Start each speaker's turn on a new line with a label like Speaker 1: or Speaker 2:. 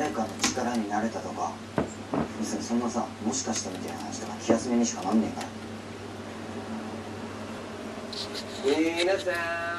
Speaker 1: 誰かの力になれたとか、別にそんなさ、もしかしてみたいな話とか気休めにしかなんねえから。
Speaker 2: 皆さん